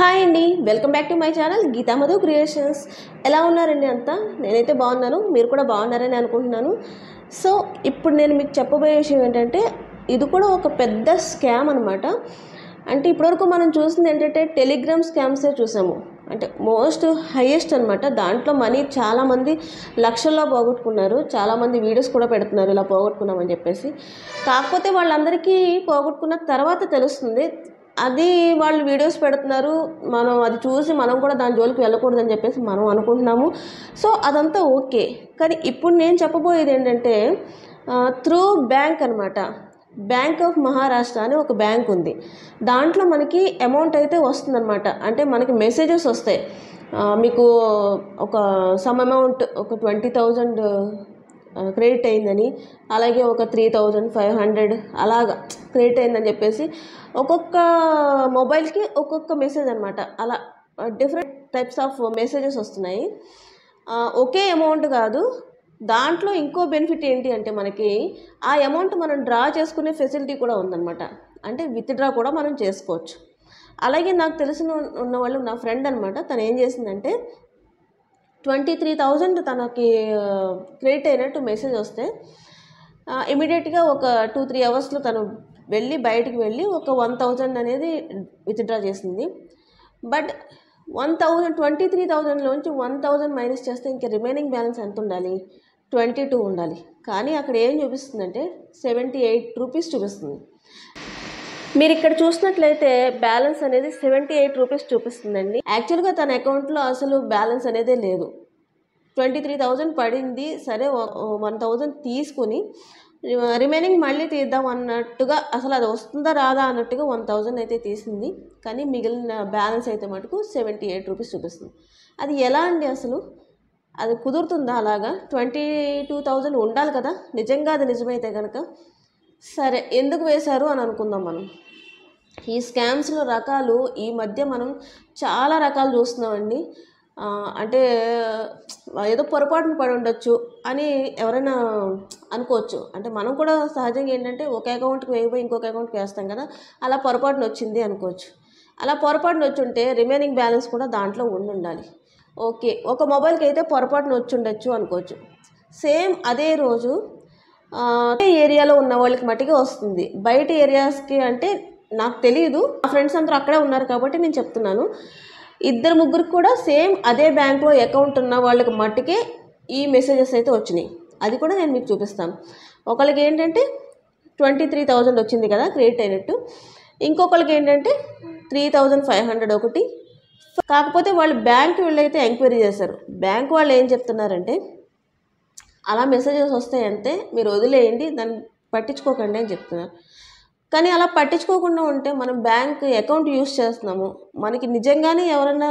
Hi అండి, welcome back to my channel Geeta Madhu creations. ఎలా ఉన్నారండి అంతా? నేనైతే బాగున్నాను, మీరు కూడా బాగున్నారని అనుకుంటున్నాను. సో ఇప్పుడు నేను మీకు చెప్పబోయే విషయం ఏంటంటే, ఇది కూడా ఒక పెద్ద స్కామ్ అనమాట. అంటే ఇప్పటివరకు మనం చూసింది ఏంటంటే టెలిగ్రామ్ స్కామ్సే చూసాము. అంటే మోస్ట్ హైయెస్ట్ అనమాట. దాంట్లో మనీ చాలామంది లక్షల్లో పోగొట్టుకున్నారు. చాలామంది వీడియోస్ కూడా పెడుతున్నారు ఇలా పోగొట్టుకున్నామని చెప్పేసి. కాకపోతే వాళ్ళందరికీ పోగొట్టుకున్న తర్వాత తెలుస్తుంది అది వాళ్ళు వీడియోస్ పెడుతున్నారు, మనం అది చూసి మనం కూడా దాని జోలికి వెళ్ళకూడదని చెప్పేసి మనం అనుకుంటున్నాము. సో అదంతా ఓకే. కానీ ఇప్పుడు నేను చెప్పబోయేది ఏంటంటే త్రూ బ్యాంక్ అనమాట. బ్యాంక్ ఆఫ్ మహారాష్ట్ర అని ఒక బ్యాంక్ ఉంది. దాంట్లో మనకి అమౌంట్ అయితే వస్తుందన్నమాట. అంటే మనకి మెసేజెస్ వస్తాయి, మీకు ఒక సమ్ అమౌంట్ ఒక 20,000 క్రెడిట్ అయిందని, అలాగే ఒక 3,500 అలాగా క్రెడిట్ అయిందని చెప్పేసి ఒక్కొక్క మొబైల్కి ఒక్కొక్క మెసేజ్ అనమాట. అలా డిఫరెంట్ టైప్స్ ఆఫ్ మెసేజెస్ వస్తున్నాయి. ఒకే అమౌంట్ కాదు. దాంట్లో ఇంకో బెనిఫిట్ ఏంటి అంటే మనకి ఆ అమౌంట్ మనం డ్రా చేసుకునే ఫెసిలిటీ కూడా ఉందన్నమాట. అంటే విత్డ్రా కూడా మనం చేసుకోవచ్చు. అలాగే నాకు తెలిసిన ఉన్నవాళ్ళు, నా ఫ్రెండ్ అనమాట, తను ఏం చేసిందంటే 23,000 తనకి క్రెడిట్ అయినట్టు మెసేజ్ వస్తే ఇమీడియట్గా ఒక 2-3 అవర్స్లో తను వెళ్ళి బయటికి వెళ్ళి ఒక 1,000 అనేది విత్డ్రా చేసింది. బట్ 23,000లోంచి 1,000 మైనస్ చేస్తే ఇంకా రిమైనింగ్ బ్యాలెన్స్ ఎంత ఉండాలి? 22 ఉండాలి. కానీ అక్కడ ఏం చూపిస్తుందంటే 78 రూపీస్ చూపిస్తుంది. మీరు ఇక్కడ చూసినట్లయితే బ్యాలెన్స్ అనేది 78 రూపీస్ చూపిస్తుందండి. యాక్చువల్గా తన అకౌంట్లో అసలు బ్యాలెన్స్ అనేదే లేదు. 23,000 పడింది, సరే 1,000 తీసుకుని రిమైనింగ్ మళ్ళీ తీద్దాం అన్నట్టుగా, అసలు అది వస్తుందా రాదా అన్నట్టుగా 1,000 అయితే తీసింది. కానీ మిగిలిన బ్యాలెన్స్ అయితే మటుకు 78 రూపీస్ చూపిస్తుంది. అది ఎలా అండి? అసలు అది కుదురుతుందా? అలాగా 22,000 ఉండాలి కదా. నిజంగా అది నిజమైతే కనుక సరే ఎందుకు వేశారు అని అనుకుందాం మనం. ఈ స్కామ్స్లో రకాలు ఈ మధ్య మనం చాలా రకాలు చూస్తున్నామండి. అంటే ఏదో పొరపాటున పడి ఉండొచ్చు అని ఎవరైనా అనుకోవచ్చు. అంటే మనం కూడా సహజంగా ఏంటంటే ఒక అకౌంట్కి వేయబోయి ఇంకొక అకౌంట్కి వేస్తాం కదా, అలా పొరపాటున వచ్చింది అనుకోవచ్చు. అలా పొరపాటున వచ్చి ఉంటే రిమైనింగ్ బ్యాలెన్స్ కూడా దాంట్లో ఉండాలి. ఓకే, ఒక మొబైల్కి అయితే పొరపాటున వచ్చి ఉండొచ్చు అనుకోవచ్చు. సేమ్ అదే రోజు ఏరియాలో ఉన్న వాళ్ళకి మట్టిగా వస్తుంది. బయట ఏరియాస్కి అంటే నాకు తెలియదు, మా ఫ్రెండ్స్ అందరూ అక్కడే ఉన్నారు కాబట్టి నేను చెప్తున్నాను. 2-3 కూడా సేమ్ అదే బ్యాంక్లో అకౌంట్ ఉన్న వాళ్ళకి మట్టుకే ఈ మెసేజెస్ అయితే వచ్చినాయి. అది కూడా నేను మీకు చూపిస్తాను. ఒకళ్ళకి ఏంటంటే 23,000 వచ్చింది కదా క్రెడిట్ అయినట్టు, ఇంకొకరికి ఏంటంటే 3,500 ఒకటి. కాకపోతే వాళ్ళు బ్యాంక్ వీళ్ళైతే ఎంక్వైరీ చేశారు. బ్యాంక్ వాళ్ళు ఏం చెప్తున్నారంటే అలా మెసేజెస్ వస్తాయంటే మీరు వదిలేయండి, దాన్ని పట్టించుకోకండి అని చెప్తున్నారు. కానీ అలా పట్టించుకోకుండా ఉంటే మనం బ్యాంక్ అకౌంట్ యూజ్ చేస్తున్నాము, మనకి నిజంగానే ఎవరైనా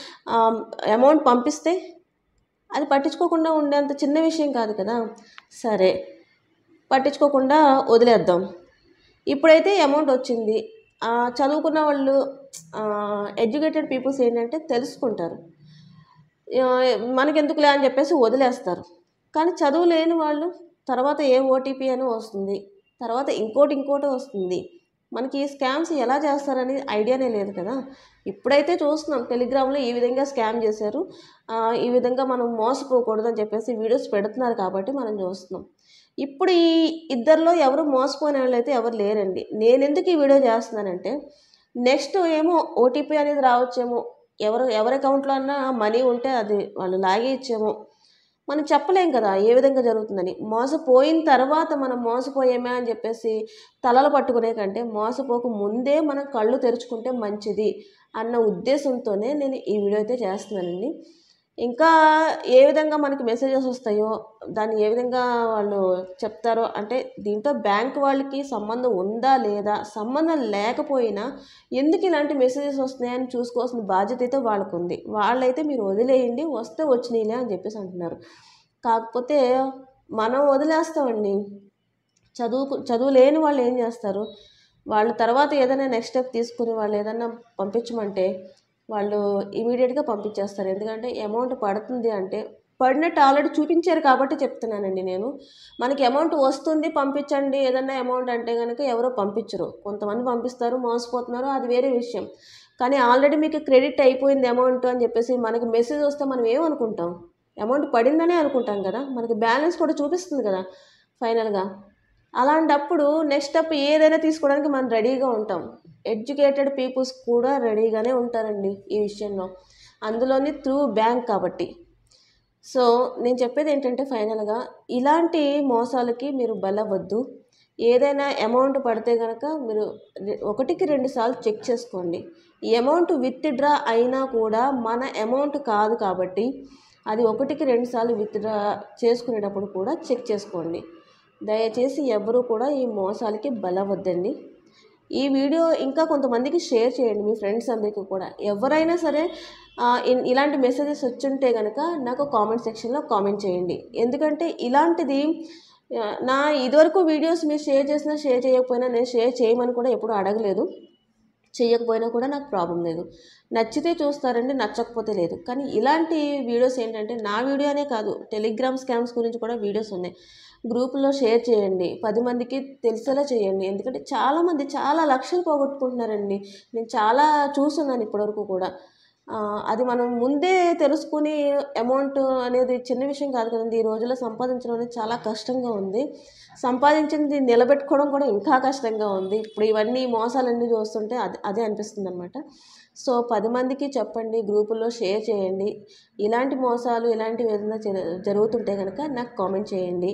అమౌంట్ పంపిస్తే అది పట్టించుకోకుండా ఉండేంత చిన్న విషయం కాదు కదా. సరే పట్టించుకోకుండా వదిలేద్దాం. ఇప్పుడైతే అమౌంట్ వచ్చింది. చదువుకున్న వాళ్ళు, ఎడ్యుకేటెడ్ పీపుల్స్ ఏంటంటే తెలుసుకుంటారు, మనకెందుకులే అని చెప్పేసి వదిలేస్తారు. కానీ చదువు లేని వాళ్ళు తర్వాత ఏ ఓటీపీ అని వస్తుంది, తర్వాత ఇంకోటి వస్తుంది. మనకి ఈ స్కామ్స్ ఎలా చేస్తారని ఐడియానే లేదు కదా. ఇప్పుడైతే చూస్తున్నాం టెలిగ్రామ్లో ఈ విధంగా స్కామ్ చేశారు, ఈ విధంగా మనం మోసపోకూడదని చెప్పేసి వీడియోస్ పెడుతున్నారు కాబట్టి మనం చూస్తున్నాం. ఇప్పుడు ఈ ఇద్దరిలో ఎవరు మోసపోయిన వాళ్ళు అయితే ఎవరు లేరండి. నేను ఎందుకు ఈ వీడియో చేస్తున్నానంటే నెక్స్ట్ ఏమో ఓటీపీ అనేది రావచ్చేమో, ఎవరి అకౌంట్లో అన్నా మనీ ఉంటే అది వాళ్ళు లాగేయచ్చేమో, మనం చెప్పలేం కదా ఏ విధంగా జరుగుతుందని. మోసపోయిన తర్వాత మనం మోసపోయామే అని చెప్పేసి తలలు పట్టుకునే కంటే మోసపోక ముందే మనం కళ్ళు తెరుచుకుంటే మంచిది అన్న ఉద్దేశంతోనే నేను ఈ వీడియో అయితే చేస్తున్నానండి. ఇంకా ఏ విధంగా మనకి మెసేజెస్ వస్తాయో, దాన్ని ఏ విధంగా వాళ్ళు చెప్తారో, అంటే దీంతో బ్యాంక్ వాళ్ళకి సంబంధం ఉందా లేదా, సంబంధం లేకపోయినా ఎందుకు ఇలాంటి మెసేజెస్ వస్తున్నాయని చూసుకోవాల్సిన బాధ్యత అయితే వాళ్ళకు ఉంది. వాళ్ళైతే మీరు వదిలేయండి, వస్తే వచ్చినాయిలే అని చెప్పేసి అంటున్నారు. కాకపోతే మనం వదిలేస్తామండి. చదువు లేని వాళ్ళు ఏం చేస్తారు, వాళ్ళు తర్వాత ఏదైనా నెక్స్ట్ స్టెప్ తీసుకుని వాళ్ళు ఏదైనా పంపించమంటే వాళ్ళు ఇమీడియట్గా పంపించేస్తారు. ఎందుకంటే అమౌంట్ పడుతుంది అంటే పడినట్టు ఆల్రెడీ చూపించారు కాబట్టి చెప్తున్నానండి నేను. మనకి అమౌంట్ వస్తుంది పంపించండి ఏదన్నా అమౌంట్ అంటే కనుక ఎవరో పంపించరు. కొంతమంది పంపిస్తారు, మోసపోతున్నారు, అది వేరే విషయం. కానీ ఆల్రెడీ మీకు క్రెడిట్ అయిపోయింది అమౌంట్ అని చెప్పేసి మనకి మెసేజ్ వస్తే మనం ఏమనుకుంటాం, అమౌంట్ పడిందనే అనుకుంటాం కదా, మనకి బ్యాలెన్స్ కూడా చూపిస్తుంది కదా ఫైనల్గా. అలాంటప్పుడు నెక్స్ట్ స్టెప్ ఏదైనా తీసుకోవడానికి మనం రెడీగా ఉంటాం. ఎడ్యుకేటెడ్ పీపుల్స్ కూడా రెడీగానే ఉంటారండి ఈ విషయంలో, అందులోని త్రూ బ్యాంక్ కాబట్టి. సో నేను చెప్పేది ఏంటంటే ఫైనల్గా ఇలాంటి మోసాలకి మీరు బలవద్దు. ఏదైనా అమౌంట్ పడితే కనుక మీరు 1కి 2 సార్లు చెక్ చేసుకోండి. ఈ అమౌంట్ విత్డ్రా అయినా కూడా మన అమౌంట్ కాదు కాబట్టి అది 1కి 2 సార్లు విత్డ్రా చేసుకునేటప్పుడు కూడా చెక్ చేసుకోండి. దయచేసి ఎవరు కూడా ఈ మోసాలకి బలవద్దండి. ఈ వీడియో ఇంకా కొంతమందికి షేర్ చేయండి, మీ ఫ్రెండ్స్ అందరికీ కూడా. ఎవరైనా సరే ఇలాంటి మెసేజెస్ వచ్చుంటే కనుక నాకు కామెంట్ సెక్షన్లో కామెంట్ చేయండి. ఎందుకంటే ఇలాంటిది నా ఇదివరకు వీడియోస్ మీరు షేర్ చేసినా షేర్ చేయకపోయినా నేను షేర్ చేయమని కూడా ఎప్పుడు అడగలేదు. చేయకపోయినా కూడా నాకు ప్రాబ్లం లేదు. నచ్చితే చూస్తారండి, నచ్చకపోతే లేదు. కానీ ఇలాంటి వీడియోస్ ఏంటంటే నా వీడియో అనే కాదు, టెలిగ్రామ్ స్కామ్స్ గురించి కూడా వీడియోస్ ఉన్నాయి. గ్రూపుల్లో షేర్ చేయండి, 10 మందికి తెలిసేలా చేయండి. ఎందుకంటే చాలామంది చాలా లక్షలు పోగొట్టుకుంటున్నారండి. నేను చాలా చూస్తున్నాను ఇప్పటివరకు కూడా. అది మనం ముందే తెలుసుకుని అమౌంట్ అనేది చిన్న విషయం కాదు కదండి. ఈ రోజుల్లో సంపాదించడం అనేది చాలా కష్టంగా ఉంది. సంపాదించింది నిలబెట్టుకోవడం కూడా ఇంకా కష్టంగా ఉంది. ఇప్పుడు ఇవన్నీ మోసాలన్నీ చూస్తుంటే అదే అనిపిస్తుంది అనమాట. సో 10 మందికి చెప్పండి, గ్రూపుల్లో షేర్ చేయండి. ఇలాంటి మోసాలు ఇలాంటివి ఏదైనా జరుగుతుంటే కనుక నాకు కామెంట్ చేయండి.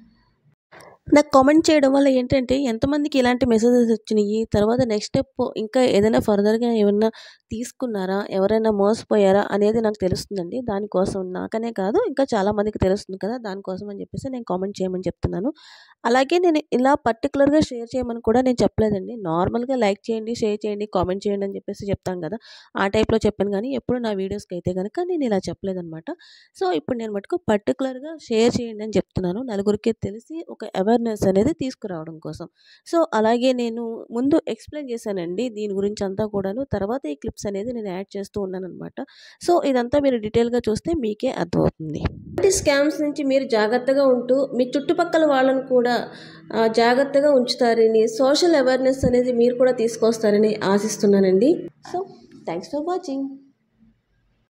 నాకు కామెంట్ చేయడం వల్ల ఏంటంటే ఎంతమందికి ఇలాంటి మెసేజెస్ వచ్చినాయి, తర్వాత నెక్స్ట్ స్టెప్ ఇంకా ఏదైనా ఫర్దర్గా ఏమన్నా తీసుకున్నారా, ఎవరైనా మోసపోయారా అనేది నాకు తెలుస్తుందండి. దానికోసం నాకనే కాదు ఇంకా చాలామందికి తెలుస్తుంది కదా, దానికోసం అని చెప్పేసి నేను కామెంట్ చేయమని చెప్తున్నాను. అలాగే నేను ఇలా పర్టికులర్గా షేర్ చేయమని కూడా నేను చెప్పలేదండి. నార్మల్గా లైక్ చేయండి, షేర్ చేయండి, కామెంట్ చేయండి అని చెప్పేసి చెప్తాం కదా, ఆ టైప్లో చెప్పాను. కానీ ఎప్పుడు నా వీడియోస్కి అయితే కనుక నేను ఇలా చెప్పలేదన్నమాట. సో ఇప్పుడు నేను మటుకు పర్టికులర్గా షేర్ చేయండి అని చెప్తున్నాను, నలుగురికి తెలిసి ఒక అవేర్నెస్ అనేది తీసుకురావడం కోసం. సో అలాగే నేను ముందు ఎక్స్ప్లెయిన్ చేశానండి దీని గురించి అంతా కూడాను. తర్వాత ఈ క్లిప్స్ అనేది నేను యాడ్ చేస్తూ ఉన్నానన్నమాట. సో ఇదంతా మీరు డీటెయిల్గా చూస్తే మీకే అర్థమవుతుంది. ఈ స్కామ్స్ నుంచి మీరు జాగ్రత్తగా ఉంటూ మీ చుట్టుపక్కల వాళ్ళను కూడా జాగ్రత్తగా ఉంచుతారని, సోషల్ అవేర్నెస్ అనేది మీరు కూడా తీసుకొస్తారని ఆశిస్తున్నానండి. So thanks for watching.